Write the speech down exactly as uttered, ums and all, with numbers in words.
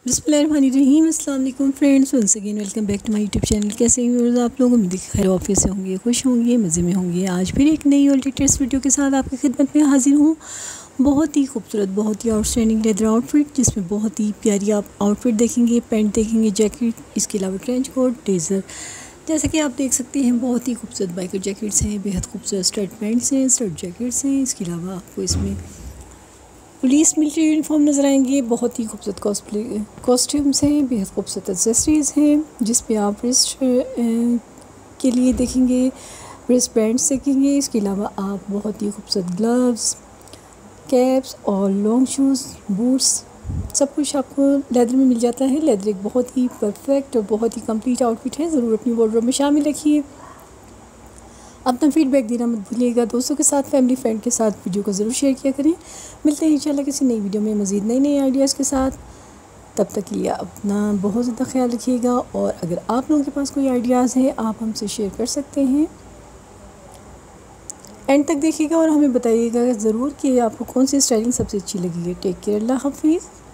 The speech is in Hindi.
बिस्मिल्लाहिर्रहमानिर्रहीम। अस्सलाम वालेकुम friends, once again welcome back to my YouTube channel. कैसे हैं व्यूअर्स आप लोग? उम्मीद है खैर ऑफिस से होंगे, खुश होंगे, मज़े में होंगे। आज फिर एक नई और लेटेस्ट वीडियो के साथ आपकी खिदमत में हाजिर हूँ। बहुत ही खूबसूरत, बहुत ही आउटस्टैंडिंग लेदर आउटफिट, जिसमें बहुत ही प्यारी आप आउटफिट देखेंगे, पैंट देखेंगे, जैकेट, इसके अलावा ट्रेंच कोट, ब्लेज़र। जैसा कि आप देख सकते हैं, बहुत ही खूबसूरत बाइकर जैकेट्स हैं, बेहद खूबसूरत स्टर्ट पैंट्स हैं, स्टर्ट जैकेट्स हैं। इसके अलावा आपको इसमें पुलिस मिलिट्री यूनिफॉर्म नज़र आएंगे। बहुत ही खूबसूरत कॉस्प्ले कॉस्ट्यूम्स हैं, बेहद खूबसूरत एक्सेसरीज़ हैं, जिस पे आप रिस्ट के लिए देखेंगे, रिस्ट बैंड्स देखेंगे। इसके अलावा आप बहुत ही खूबसूरत ग्लव्स, कैप्स और लॉन्ग शूज़, बूट्स, सब कुछ आपको लेदर में मिल जाता है। लेदर एक बहुत ही परफेक्ट और बहुत ही कंप्लीट आउटफिट है। ज़रूर अपनी वार्डरोब में शामिल रखिए। अपना फीडबैक देना मत भूलिएगा। दोस्तों के साथ, फैमिली फ्रेंड के साथ वीडियो को ज़रूर शेयर किया करें। मिलते हैं इंशाल्लाह किसी नई वीडियो में मज़ीद नए नए आइडियाज़ के साथ। तब तक के लिए अपना बहुत ज़्यादा ख्याल रखिएगा। और अगर आप लोगों के पास कोई आइडियाज़ हैं, आप हमसे शेयर कर सकते हैं। एंड तक देखिएगा और हमें बताइएगा ज़रूर कि आपको कौन सी स्टाइलिंग सबसे अच्छी लगी है। टेक केयर, अल्लाह हाफिज़।